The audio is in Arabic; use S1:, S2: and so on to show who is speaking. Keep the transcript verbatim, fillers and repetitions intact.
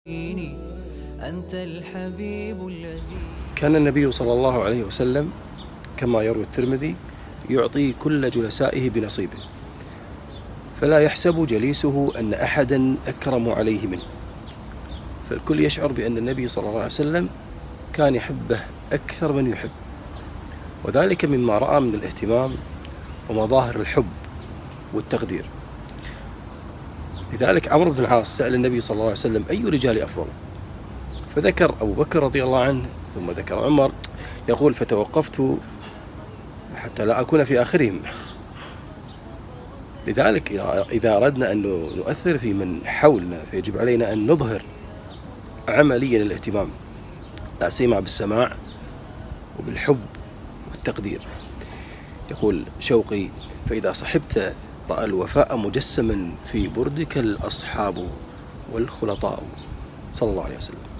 S1: أنت الحبيب الذي
S2: كان النبي صلى الله عليه وسلم كما يروي الترمذي يعطي كل جلسائه بنصيبه، فلا يحسب جليسه أن أحدا أكرم عليه منه، فالكل يشعر بأن النبي صلى الله عليه وسلم كان يحبه أكثر من يحب، وذلك مما رأى من الاهتمام ومظاهر الحب والتقدير. لذلك عمرو بن العاص سأل النبي صلى الله عليه وسلم: أي رجال أفضل؟ فذكر أبو بكر رضي الله عنه، ثم ذكر عمر، يقول: فتوقفت حتى لا أكون في آخرهم. لذلك إذا أردنا أن نؤثر في من حولنا فيجب علينا أن نظهر عمليا الاهتمام، لا سيما بالسماع وبالحب والتقدير. يقول شوقي: فإذا صحبت رأى الوفاء مجسما في بردك الأصحاب والخلطاء، صلى الله عليه وسلم.